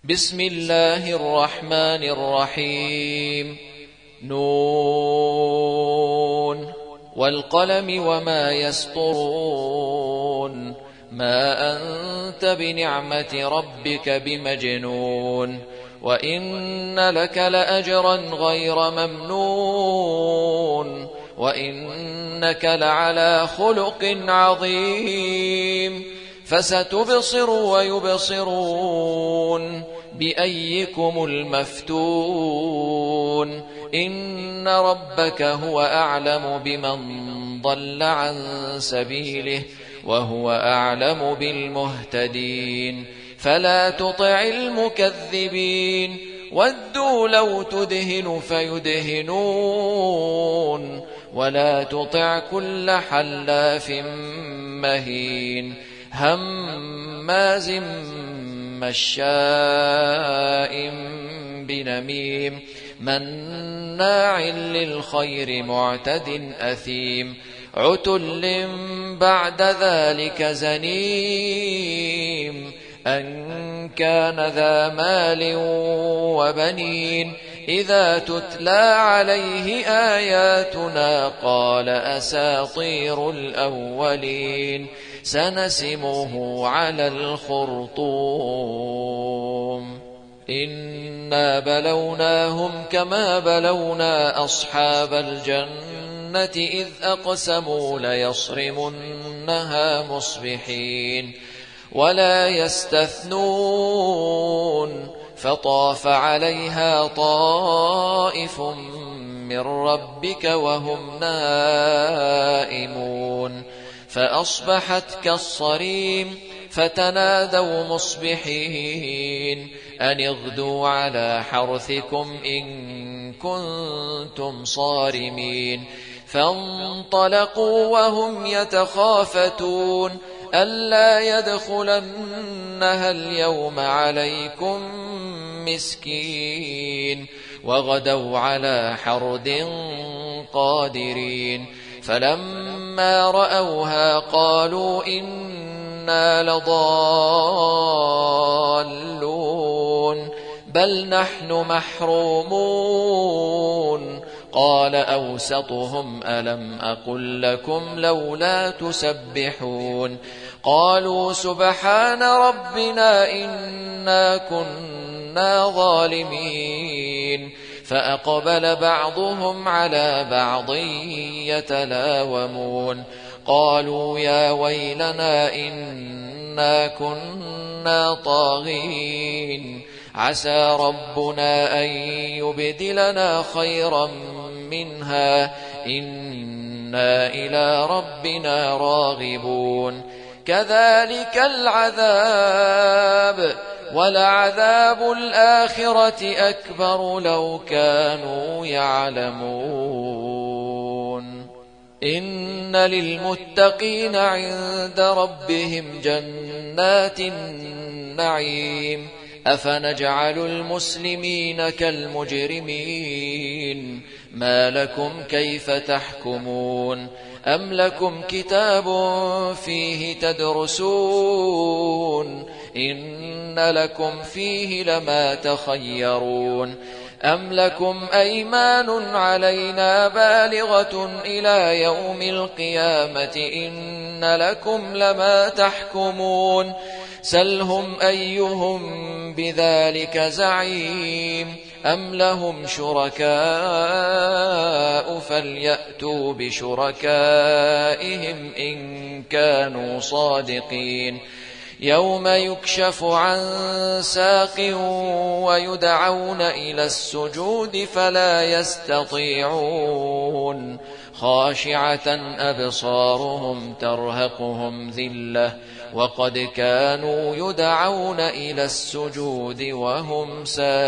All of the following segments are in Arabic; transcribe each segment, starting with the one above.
بسم الله الرحمن الرحيم. نون والقلم وما يسطرون ما أنت بنعمة ربك بمجنون وإن لك لأجرا غير ممنون وإنك لعلى خلق عظيم فستبصر ويبصرون بأيكم المفتون إن ربك هو أعلم بمن ضل عن سبيله وهو أعلم بالمهتدين فلا تطع المكذبين ودوا لو تدهن فيدهنون ولا تطع كل حلاف مهين هماز مشاء بنميم مناع للخير معتد أثيم عتل بعد ذلك زنيم أن كان ذا مال وبنين إذا تتلى عليه آياتنا قال أساطير الأولين سنسمه على الخرطوم إنا بلوناهم كما بلونا أصحاب الجنة إذ أقسموا ليصرمنها مصبحين ولا يستثنون فطاف عليها طائف من ربك وهم نائمون فأصبحت كالصريم فتنادوا مصبحين أن اغدوا على حرثكم إن كنتم صارمين فانطلقوا وهم يتخافتون ألا يدخلنها اليوم عليكم مسكين وغدوا على حرد قادرين فلما رأوها قالوا إنا لضالون بل نحن محرومون قال أوسطهم ألم أقل لكم لولا تسبحون قالوا سبحان ربنا إنا كنا ظالمين فأقبل بعضهم على بعض يتلاومون قالوا يا ويلنا إنا كنا طاغين عسى ربنا أن يبدلنا خيرا منها إنا إلى ربنا راغبون كذلك العذاب ولعذاب الآخرة أكبر لو كانوا يعلمون إن للمتقين عند ربهم جنات النعيم أفنجعل المسلمين كالمجرمين ما لكم كيف تحكمون أم لكم كتاب فيه تدرسون إن لكم فيه لما تخيرون أم لكم أيمان علينا بالغة إلى يوم القيامة إن لكم لما تحكمون سلهم أيهم بذلك زعيم أم لهم شركاء فليأتوا بشركائهم إن كانوا صادقين يوم يكشف عن ساق ويدعون إلى السجود فلا يستطيعون خاشعة أبصارهم ترهقهم ذلة وقد كانوا يدعون إلى السجود وهم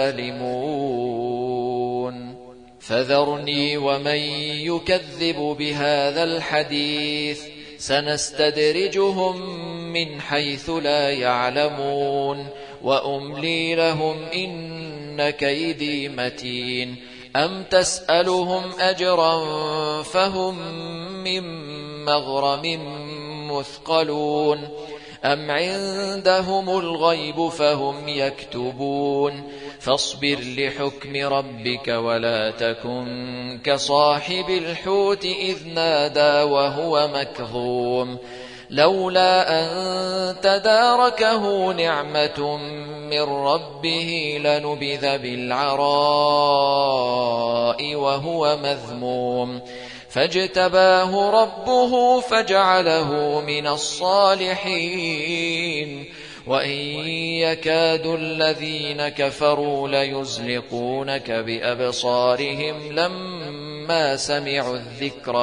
سالمون فذرني ومن يكذب بهذا الحديث سنستدرجهم من حيث لا يعلمون وأملي لهم إن كيدي متين أم تسألهم أجرا فهم من مغرم مثقلون أم عندهم الغيب فهم يكتبون فاصبر لحكم ربك ولا تكن كصاحب الحوت إذ نادى وهو مكظوم لولا أن تداركه نعمة من ربه لنبذ بالعراء وهو مذموم فاجتباه ربه فجعله من الصالحين وإن يكاد الذين كفروا ليزلقونك بأبصارهم لما سمعوا الذكر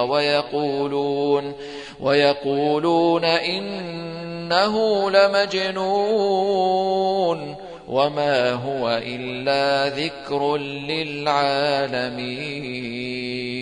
ويقولون إنه لمجنون وما هو إلا ذكر للعالمين.